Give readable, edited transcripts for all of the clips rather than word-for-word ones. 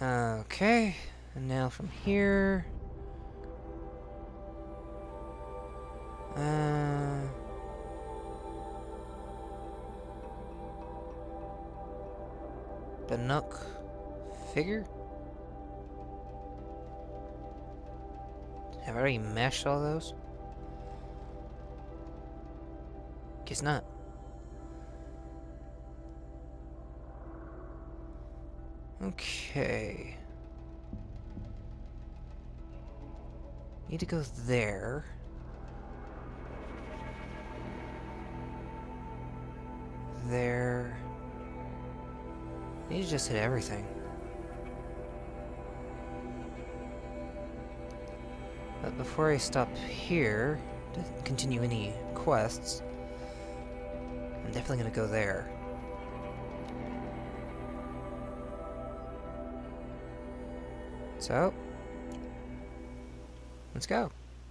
Okay, and now from here... The Nook figure? Have I already meshed all those? Guess not. Okay. Need to go there. There. Need to just hit everything. But before I stop here to continue any quests, I'm definitely gonna go there. So, let's go.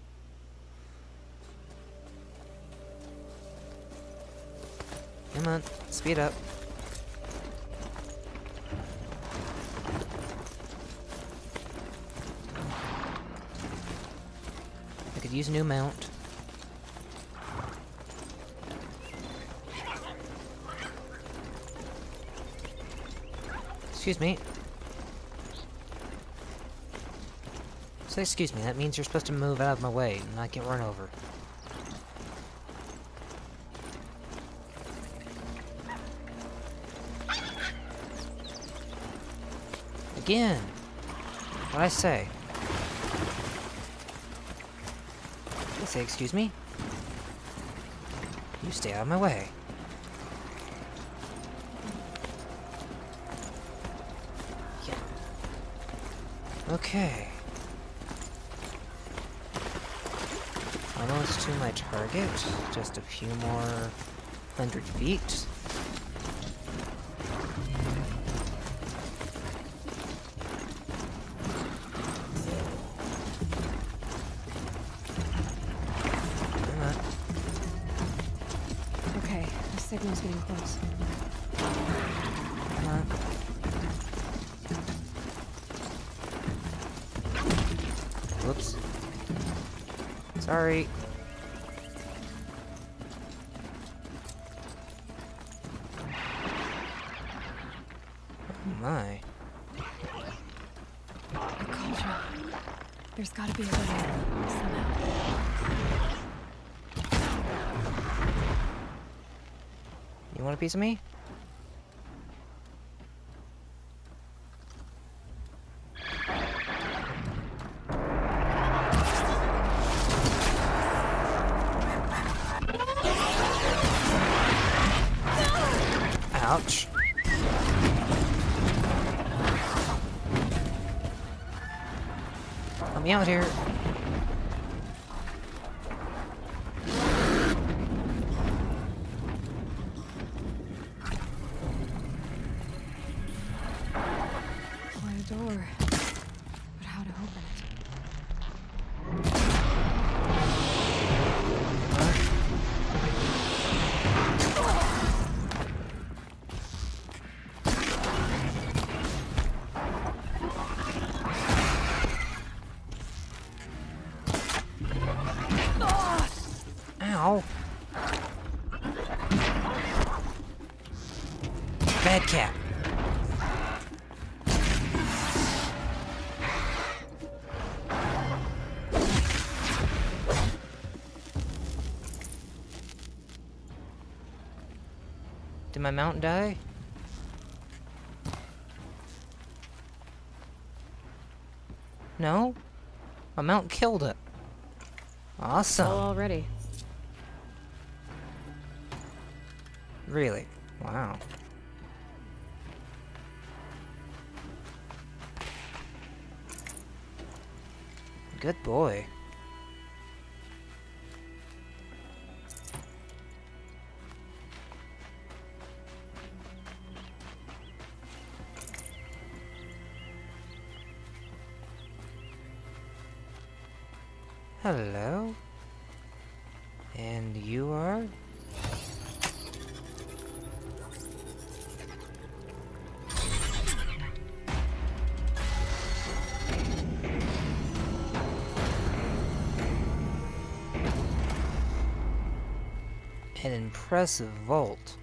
Come on, speed up. I could use a new mount. Excuse me. Say excuse me, that means you're supposed to move out of my way and not get run over. Again! What'd I say? Did I say excuse me? You stay out of my way. Yeah. Okay. Almost to my target. Just a few more 100 feet. Okay, the signal's getting close. Come on. Whoops. Sorry. Oh my. The cauldron. There's gotta be a way in, somehow. You want a piece of me? Ouch. Let me out here. Find a door. But how to open it? Ow. Bad cat. Did my mount die? No? My mount killed it. Awesome. All already. Really? Wow. Good boy. Hello? And you are? An impressive vault.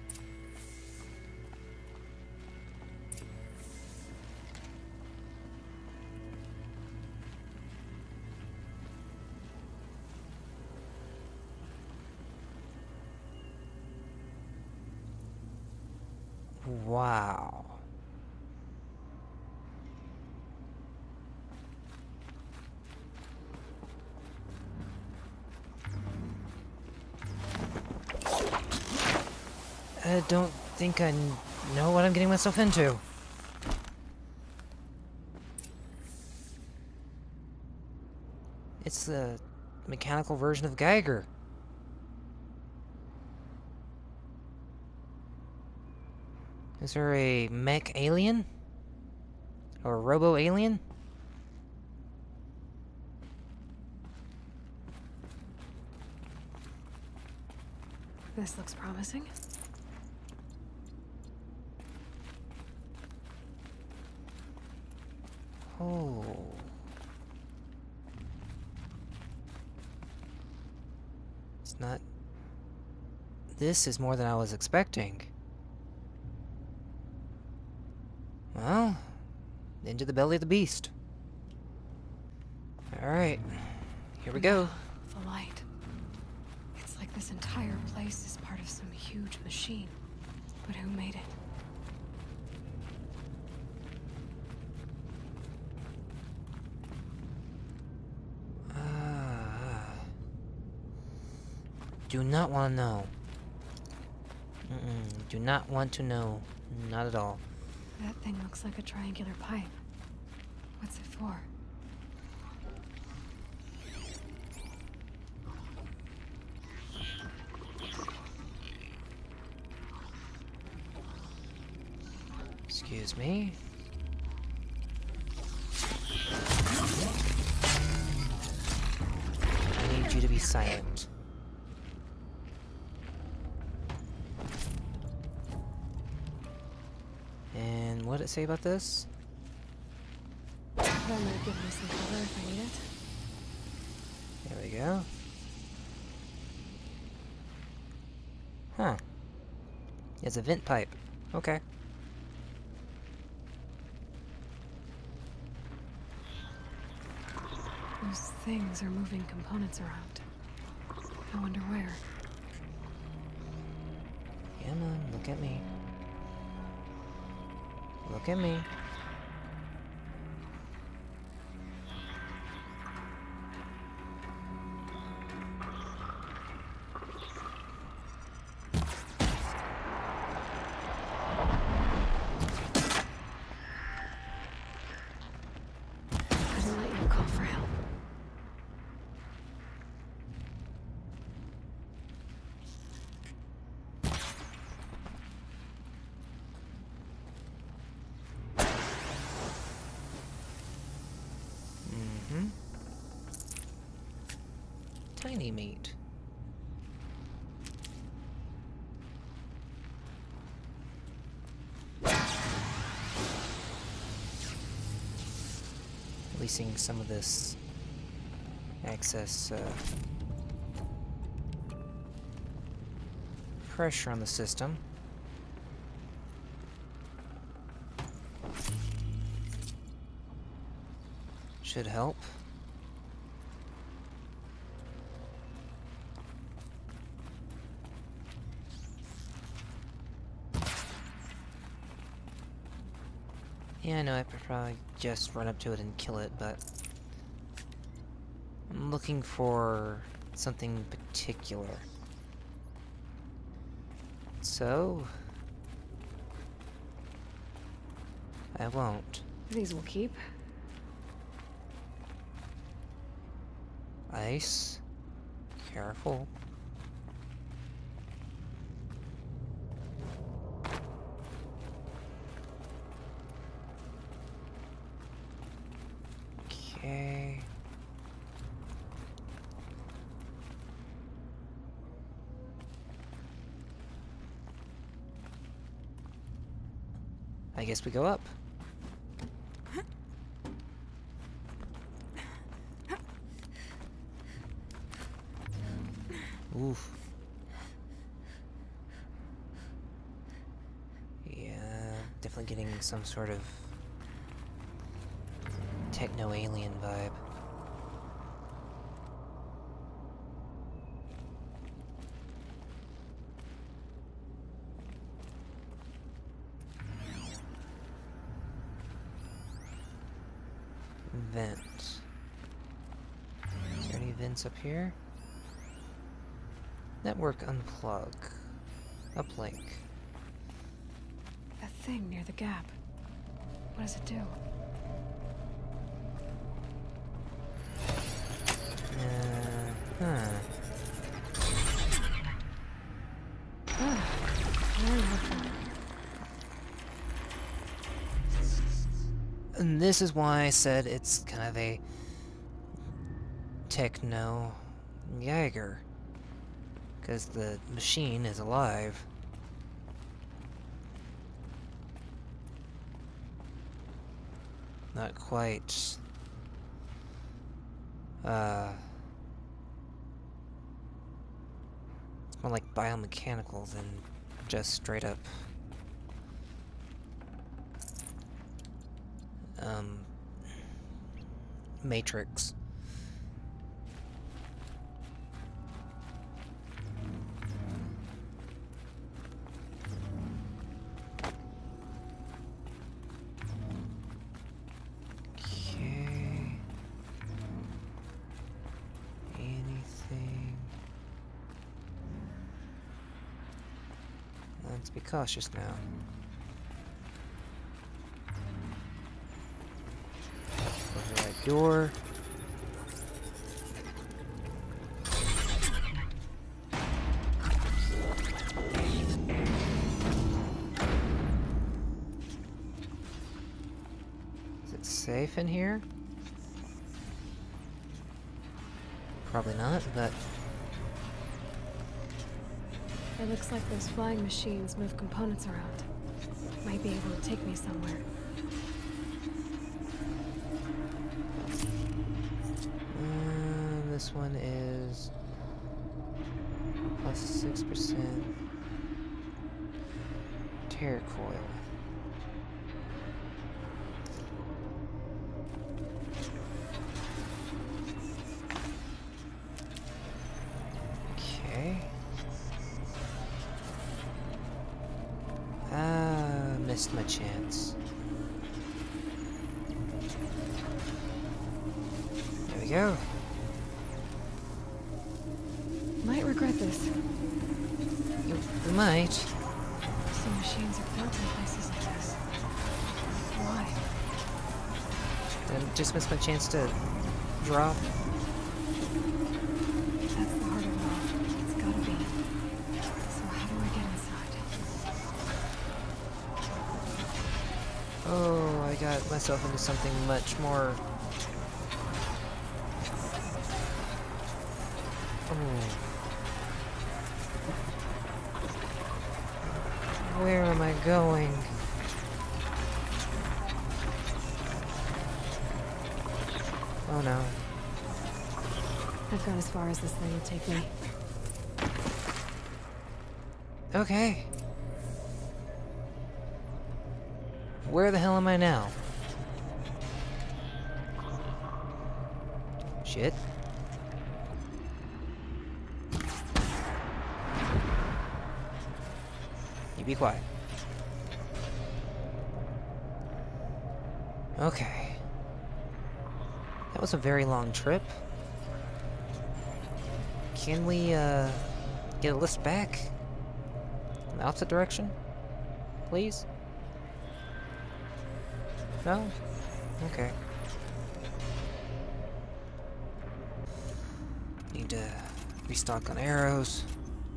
Wow. I don't think I know what I'm getting myself into. It's the mechanical version of Geiger. Is there a mech alien? Or a robo-alien? This looks promising. Oh. It's not... This is more than I was expecting. Well, into the belly of the beast. Alright, here we go. The light. It's like this entire place is part of some huge machine. But who made it? Do not want to know. Do not want to know. Not at all. That thing looks like a triangular pipe. What's it for? Excuse me. I need you to be silent. And what did it say about this? That might give me some cover if I need it. There we go. Huh. It's a vent pipe. Okay. Those things are moving components around. I wonder where. Come on, look at me. Look at me. I didn't let you call for help. Tiny meat. Releasing some of this excess pressure on the system. Should help. Yeah, I know I could probably just run up to it and kill it, but I'm looking for something particular. So I won't. These will keep. Ice. Careful. Okay. I guess we go up. Oof. definitely getting some sort of techno-alien vibe. Vent. Is there any vents up here? Network unplug. Uplink. That thing near the gap. What does it do? Huh. Ah, very helpful. And this is why I said it's kind of a techno Geiger. Because the machine is alive. Not quite. It's more like biomechanical than just straight up Matrix. Let's be cautious now. Close the right door. Is it safe in here? Probably not, but It looks like those flying machines move components around. Might be able to take me somewhere. This one is plus 6% tear coil. Okay. Missed my chance. There we go. Might regret this. You might. Some machines are built in places like this. Why? Did I just miss my chance to drop? That's the heart of it all. It's gotta be. So how do I get inside? Oh, I got myself into something much more... Oh. Where am I going? Oh no. I've gone as far as this thing will take me. Okay. Where the hell am I now? Shit. You be quiet. Okay. That was a very long trip. Can we, get a lift back? In the opposite direction? Please? No? Okay. Need to restock on arrows.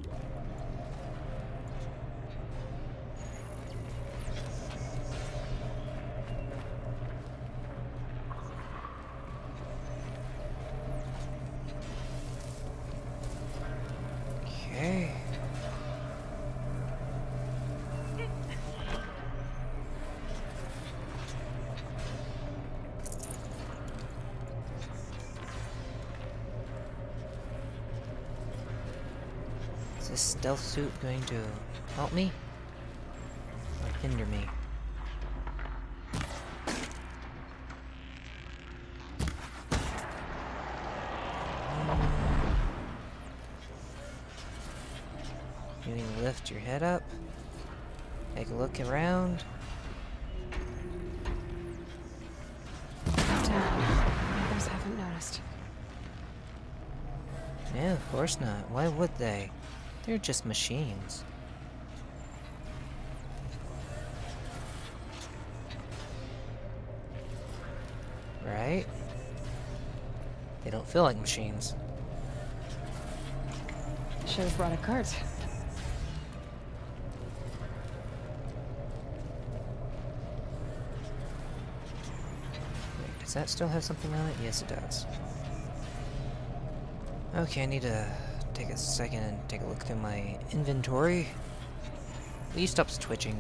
Okay. Is this stealth suit going to help me? Or hinder me? You need to lift your head up. Take a look around. Down. Others haven't noticed. Yeah, of course not. Why would they? They're just machines. Right? They don't feel like machines. Should have brought a cart. Wait, does that still have something on it? Yes, it does. Okay, I need to take a second and take a look through my inventory. Will you stop twitching?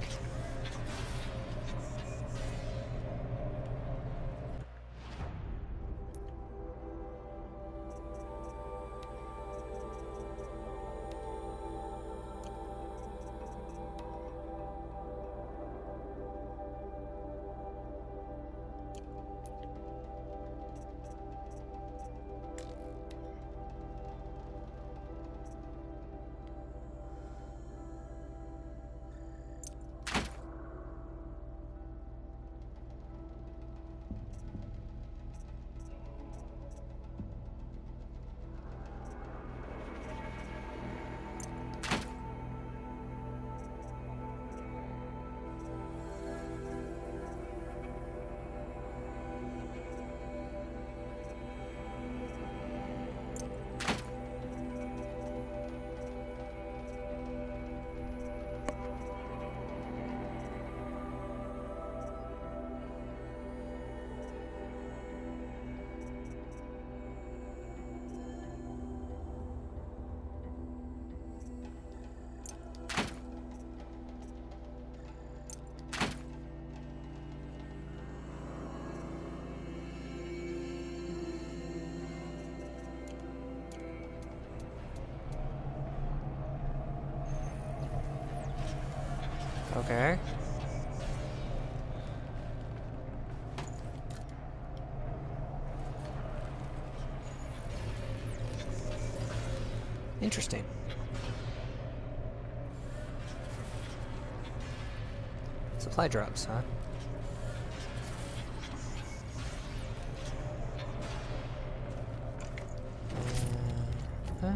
Okay. Interesting. Supply drops, huh? Huh?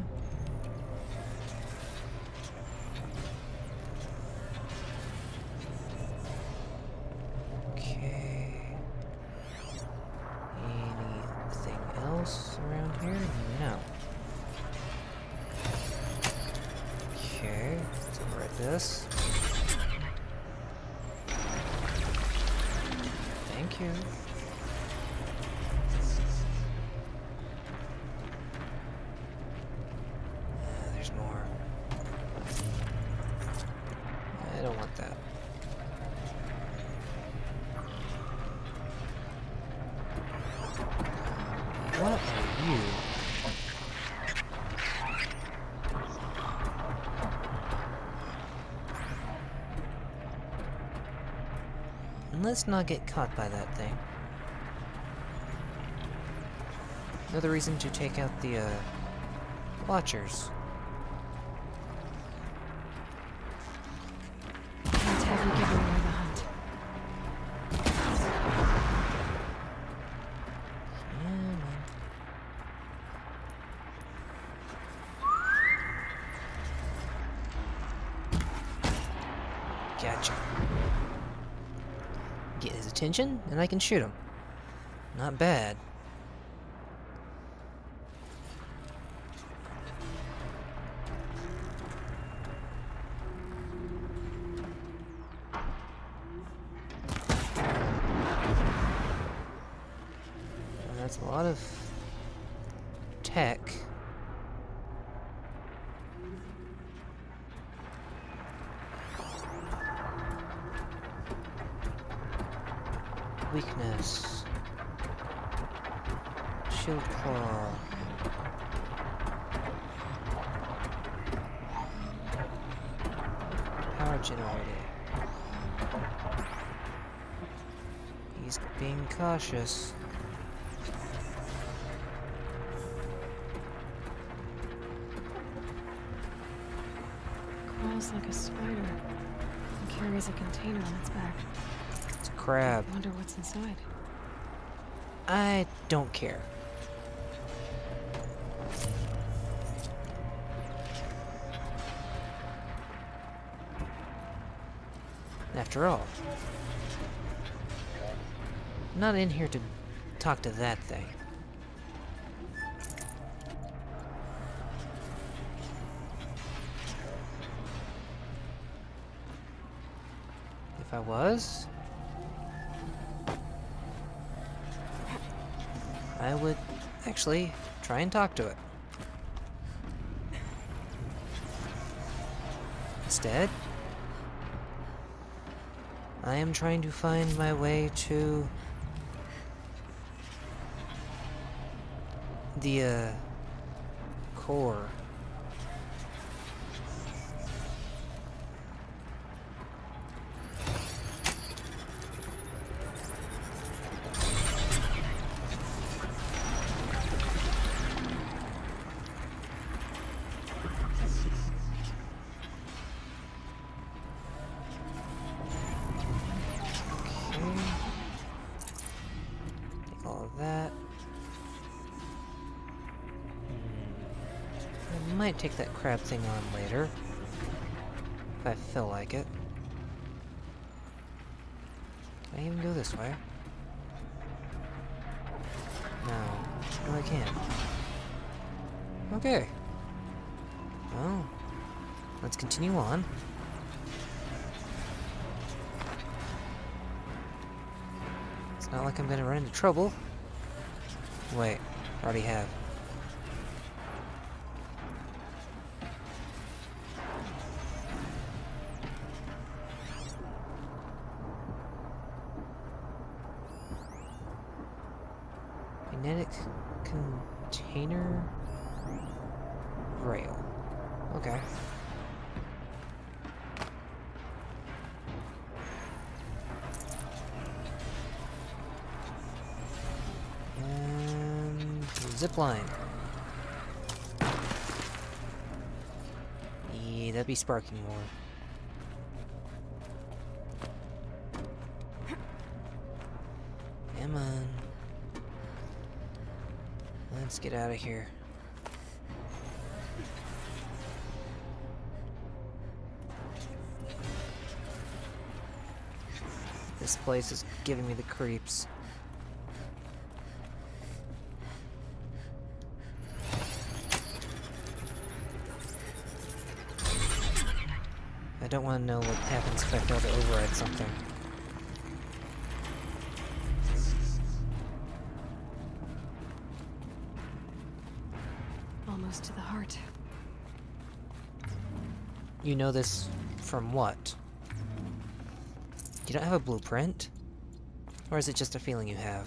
Okay. Anything else around here? No. Okay, let's override this. Thank you. There's more. I don't want that. What are you? And let's not get caught by that thing. Another reason to take out the, Watchers. Can't have you giving away the hunt. Gotcha. Get his attention, and I can shoot him. Not bad. And that's a lot of tech. Weakness. Shield claw. Power generator. He's being cautious. crawls like a spider and carries a container on its back. It's a crab. I wonder what's inside. I don't care. After all, I'm not in here to talk to that thing. If I was, I would actually try and talk to it. Instead, I am trying to find my way to the core. I might take that crab thing on later, if I feel like it. Can I even go this way? No, I can't. Okay. Well, let's continue on. It's not like I'm gonna run into trouble. Wait, I already have. Magnetic container rail. Okay. And zip line. Yeah, that'd be sparking more. Come on. Let's get out of here. This place is giving me the creeps. I don't want to know what happens if I fail to override something. Almost to the heart. You know this from what? You don't have a blueprint? Or is it just a feeling you have?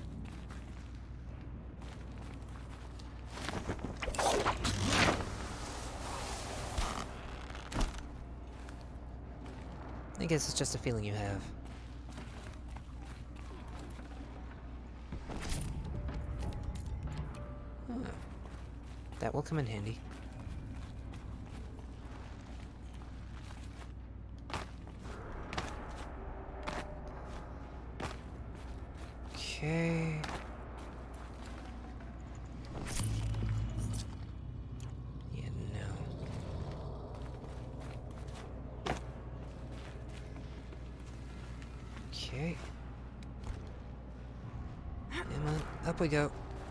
I guess it's just a feeling you have. Huh. That will come in handy. Okay. Yeah, no. Okay. Come on, up we go.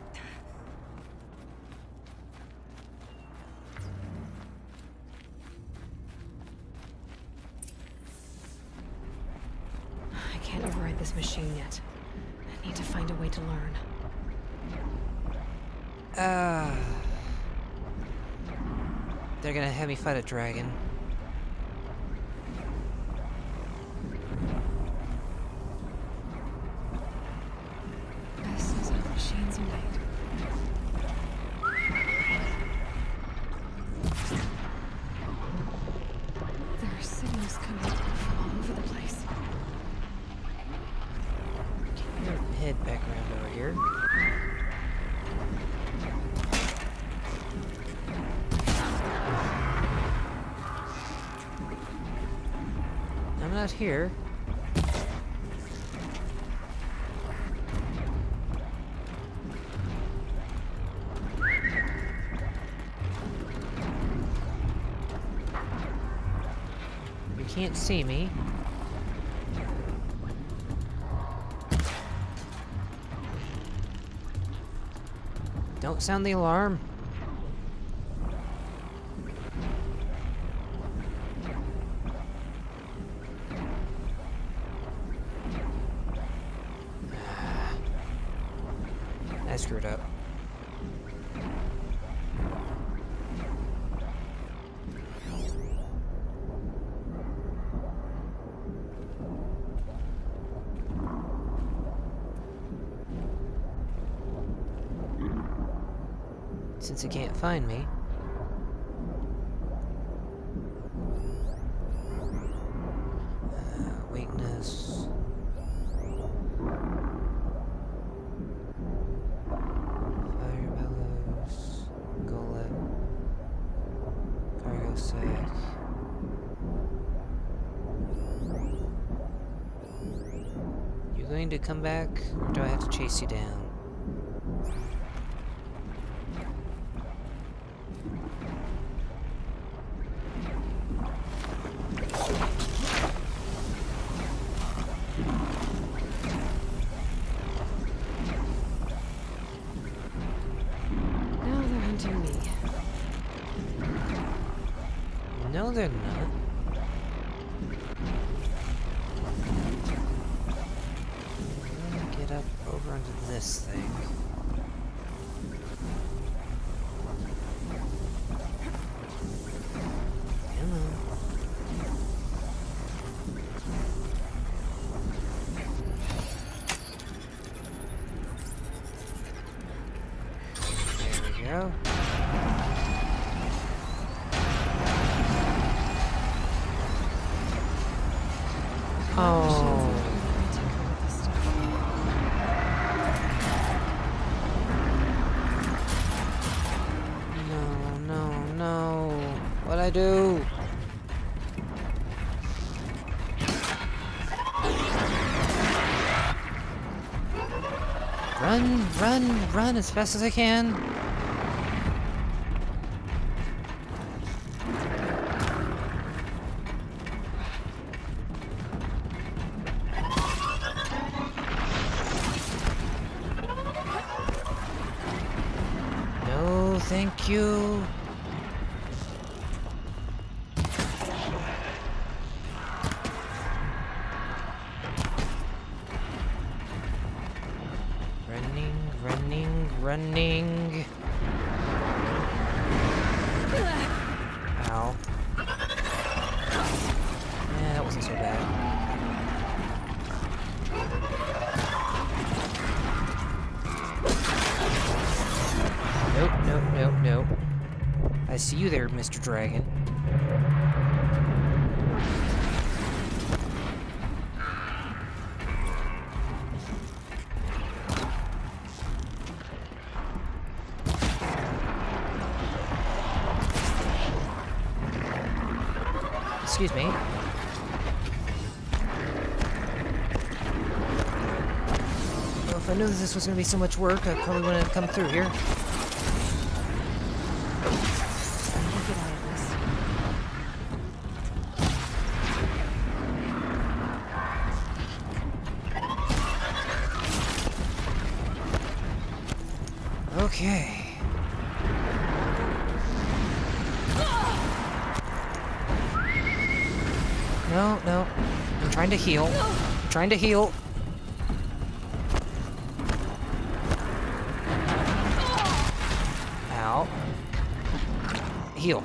I can't override this machine yet. I need to find a way to learn. They're gonna have me fight a dragon. This is how machines are made. There are signals coming from all over the place. I'm gonna head back around over here. not here. You can't see me. Don't sound the alarm. I screwed up. Since it can't find me. Weakness. Fire bellows. Gullet. Cargo sack. You going to come back, or do I have to chase you down? No, they're not. Let me get up over onto this thing. Come on. There we go. Oh. No, no, no. What'd I do? Run, run, run as fast as I can. Thank you. Running, running, running. Ow. Yeah, that wasn't so bad. Nope, nope, nope, nope. I see you there, Mr. Dragon. Excuse me. Well, if I knew this was going to be so much work, I probably wouldn't have come through here. Okay. No, no. I'm trying to heal. I'm trying to heal. Ow. Heal.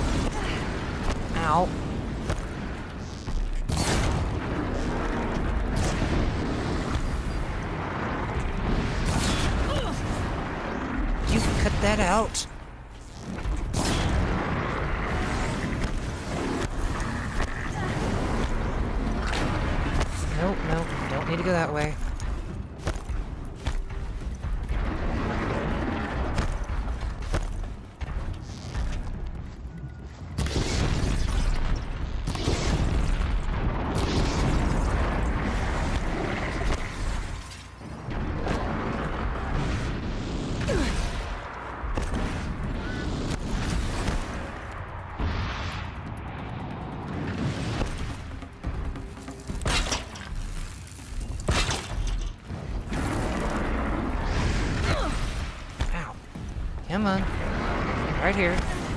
Ow. that out. Nope, nope, don't need to go that way. Come on. Right here.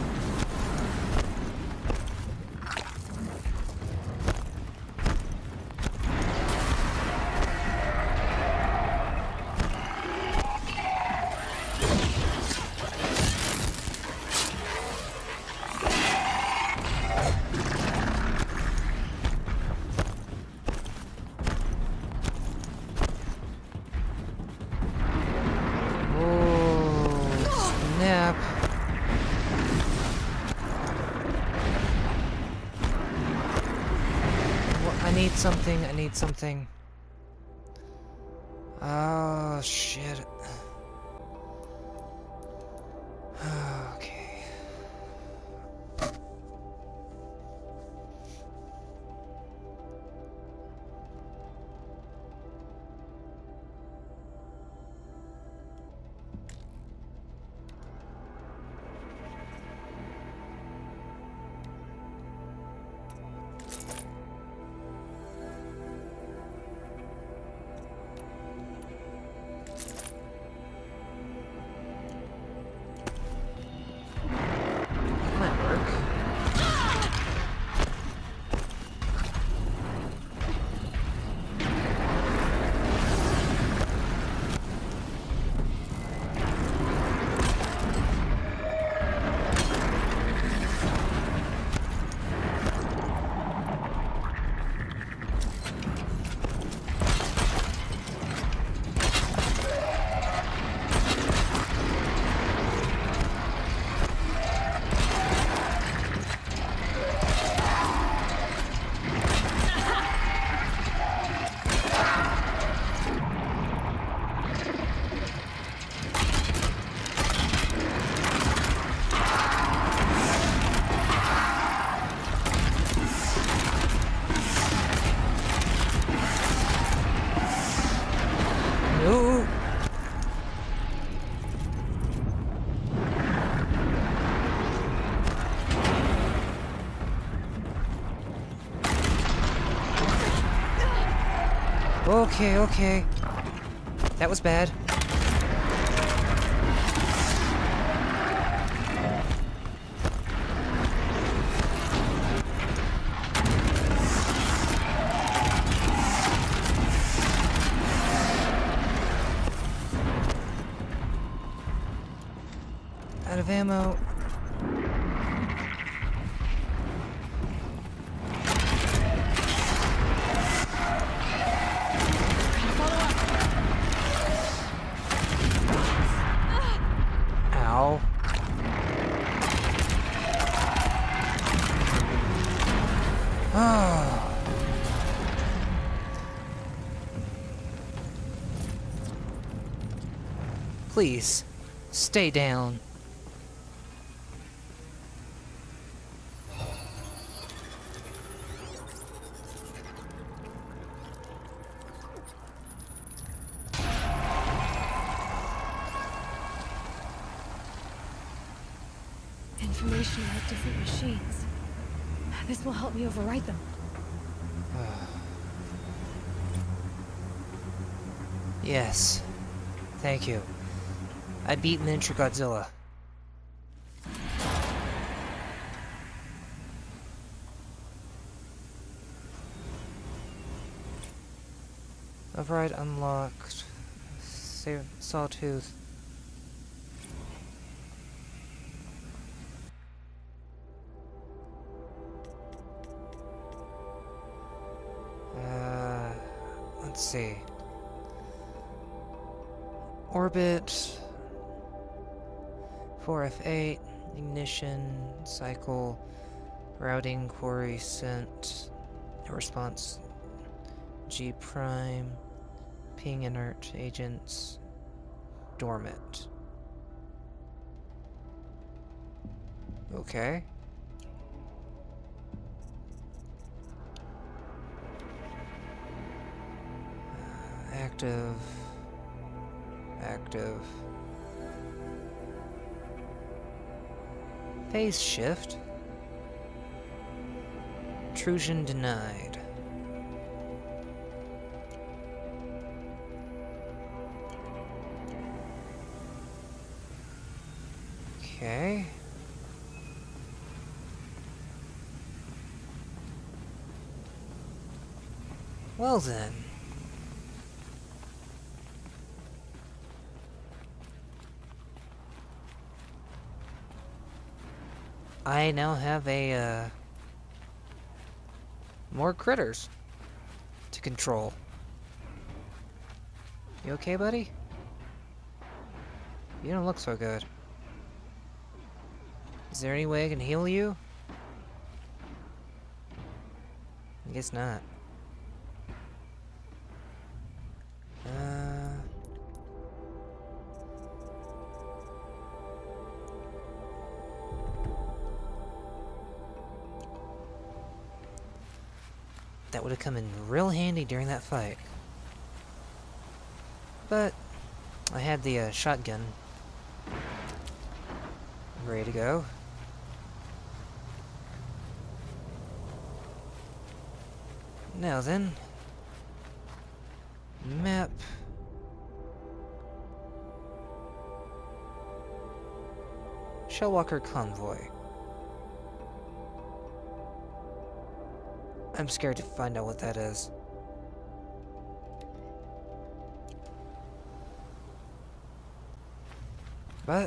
I need something. Oh, shit. Okay. Okay, okay. That was bad. Out of ammo. Ow. Oh. Please, stay down. Information about different machines. This will help me overwrite them. Yes. Thank you. I beat Miniature Godzilla. Override unlocked. Sawtooth. Let's see. 4F8, ignition, cycle, routing, quarry, sent, response, G prime, ping inert, agents, dormant. Okay. Active. Active. Phase shift. Intrusion denied. Okay. Well then. I now have more critters to control. You okay, buddy? You don't look so good. Is there any way I can heal you? I guess not. That would have come in real handy during that fight. But I had the shotgun ready to go. Now then, map. Shellwalker Convoy. I'm scared to find out what that is. But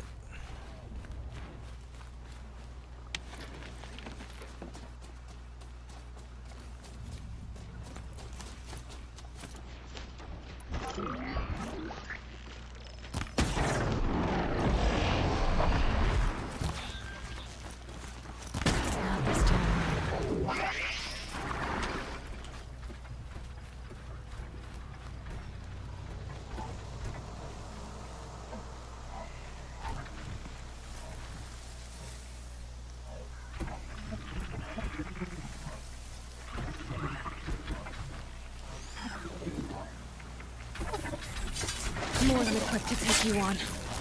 Not this time. More than equipped to take you on.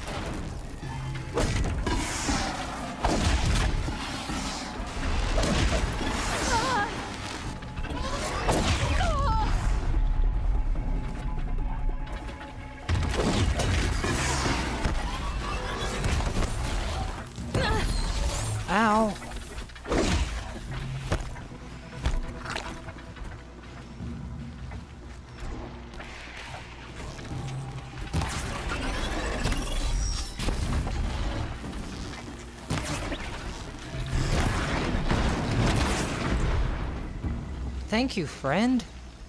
ow! Thank you, friend.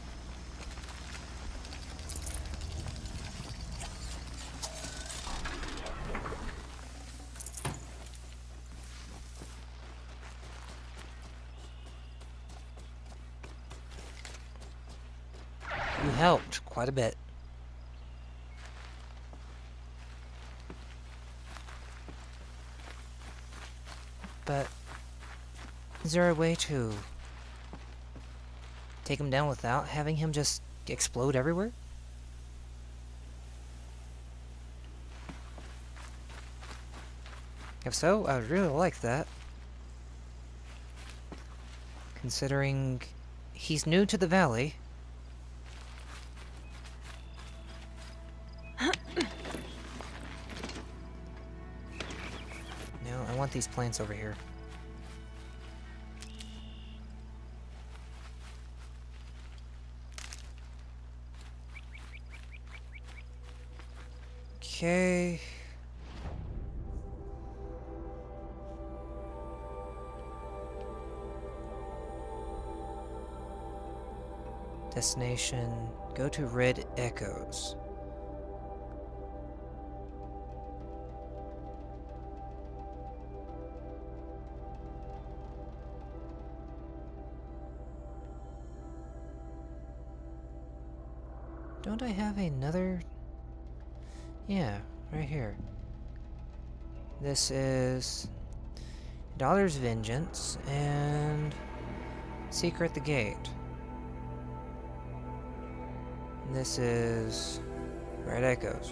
You helped quite a bit. But is there a way to take him down without having him just explode everywhere? If so, I would really like that. Considering he's new to the valley. No, I want these plants over here. Okay. Destination, go to Red Echoes. Don't I have another... Yeah, right here. This is... Dollar's Vengeance, and... Secret the Gate. And this is... Red Echoes.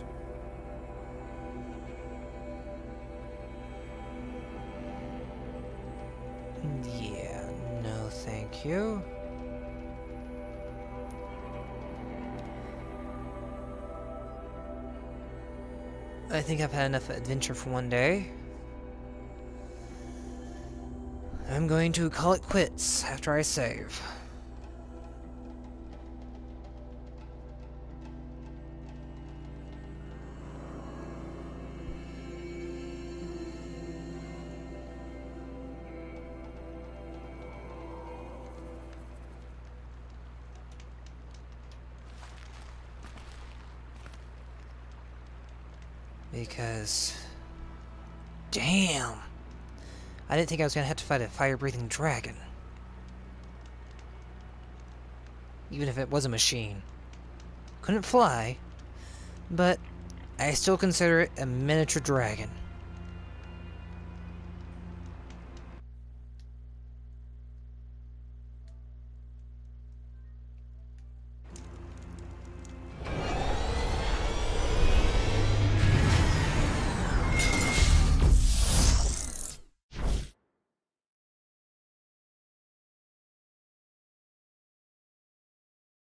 Yeah, no thank you. I think I've had enough adventure for one day. I'm going to call it quits after I save. Because... Damn! I didn't think I was gonna have to fight a fire-breathing dragon. Even if it was a machine. Couldn't fly, but I still consider it a miniature dragon.